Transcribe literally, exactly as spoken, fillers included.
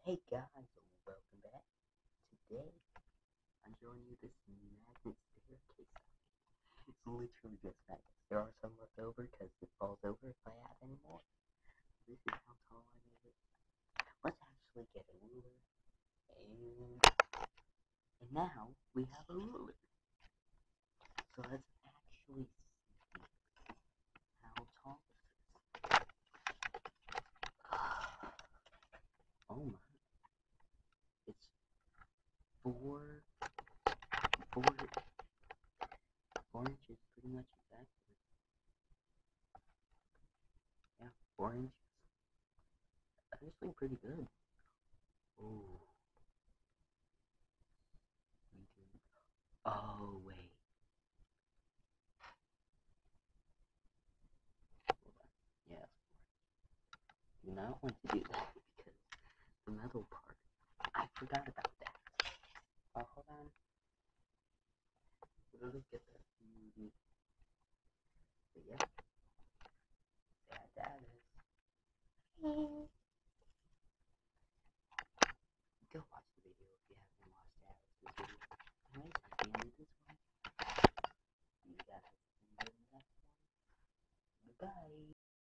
Hey guys, welcome back. Today, I'm showing you this magnet staircase. It's literally just magnets. There are some left over because it falls over if I add any more. This is how tall I made it. Let's actually get a ruler. And, and now, we have a ruler. So let's actually see how tall this is. Oh my. It's four, four, four inches pretty much exactly. Yeah, four inches. Honestly, pretty good. Oh, me too. Oh, wait. Hold on. Yes. Do not want to do that because the metal part. I forgot about that. Oh, hold on. Look at that. But yeah.